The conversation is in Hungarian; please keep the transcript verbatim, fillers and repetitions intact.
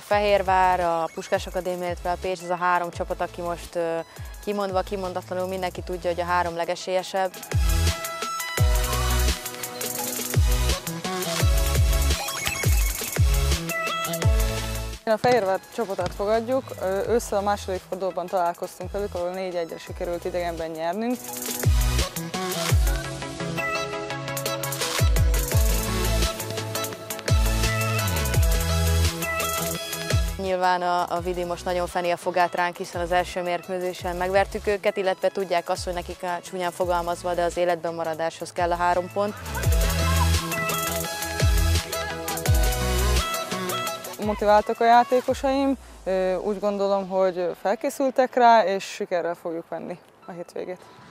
Fehérvár, a Puskás Akadémia, illetve a Pécs, ez a három csapat, aki most kimondva, kimondatlanul mindenki tudja, hogy a három legesélyesebb. A Fehérvár csapatát fogadjuk, ősszel a második fordulóban találkoztunk velük, ahol négy egyre sikerült idegenben nyernünk. Nyilván a, a Vidi most nagyon feni a fogát ránk, hiszen az első mérkőzésen megvertük őket, illetve tudják azt, hogy nekik a csúnyán fogalmazva, de az életben maradáshoz kell a három pont. Motiváltak a játékosaim, úgy gondolom, hogy felkészültek rá, és sikerrel fogjuk venni a hétvégét.